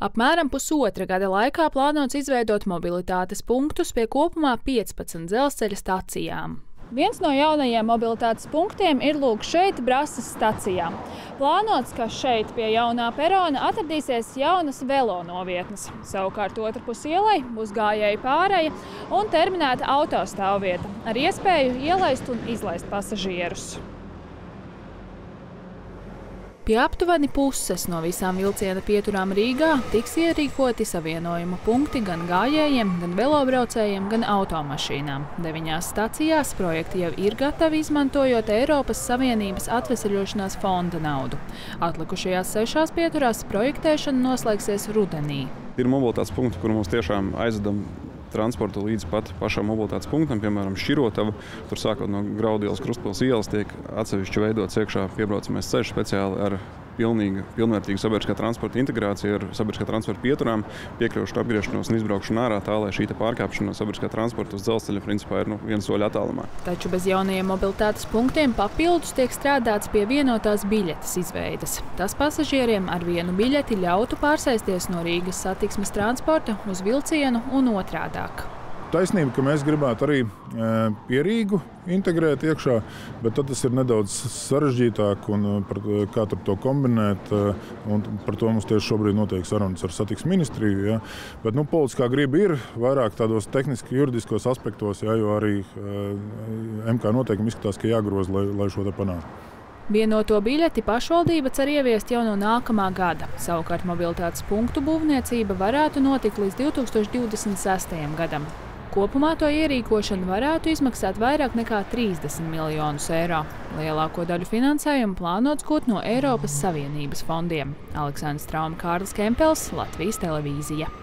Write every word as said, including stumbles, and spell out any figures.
Apmēram pusotra gada laikā plānots izveidot mobilitātes punktus pie kopumā piecpadsmit dzelzceļa stacijām. Viens no jaunajiem mobilitātes punktiem ir lūk šeit, Brasas stacijā. Plānots, ka šeit pie jaunā perona atradīsies jaunas velo novietnes. Savukārt otrpus ielai būs gājēju pāreja un terminēta autostāvvieta ar iespēju ielaist un izlaist pasažierus. Pie aptuveni puses no visām vilciena pieturām Rīgā tiks ierīkoti savienojumu punkti gan gājējiem, gan velobraucējiem, gan automašīnām. Deviņās stacijās projekti jau ir gatavi, izmantojot Eiropas Savienības atveseļošanās fonda naudu. Atlikušajās sešās pieturās projektēšana noslēgsies rudenī. Ir mobilitātes punkti, kur mums tiešām aizvedam transportu līdz pat pašam mobilitātes punktam, piemēram, Šķirotava. Tur sākot no Graudielas, Krustpils ielas tiek atsevišķi veidots iekšā piebraucamais ceļš speciāli ar pilnīgu, pilnvērtīgu sabiedriskā transporta integrāciju ar sabiedriskā transporta pieturām, piekļuvušu apgriešanos un izbraukšanu ārā tā, lai šī pārkāpšana no sabiedriskā transporta uz dzelzceļa principā ir nu, viena soļa attālumā. Taču bez jaunajiem mobilitātes punktiem papildus tiek strādāts pie vienotās biļetes izveides. Tas pasažieriem ar vienu biļeti ļautu pārsēsties no Rīgas satiksmes transporta uz vilcienu un otrādāk. Taisnība, ka mēs gribētu arī pie Rīgu integrēt iekšā, bet tad tas ir nedaudz sarežģītāk un par, kā tur to kombinēt. Un par to mums tieši šobrīd notiek sarunas ar satiksmes ministriju. Ja. Bet nu, politiskā griba ir vairāk tādos tehniski juridiskos aspektos, ja, jo arī M K noteikumi izskatās, ka jāgroza, lai, lai šo te panāktu. Vienoto biļeti pašvaldība cer ieviest jau no nākamā gada. Savukārt mobilitātes punktu būvniecība varētu notikt līdz divi tūkstoši divdesmit sestajam gadam. Kopumā to ierīkošana varētu izmaksāt vairāk nekā trīsdesmit miljonus eiro. Lielāko daļu finansējumu plānots gūt no Eiropas Savienības fondiem. Aleksandrs Trauma, Kārlis Kempels, Latvijas televīzija.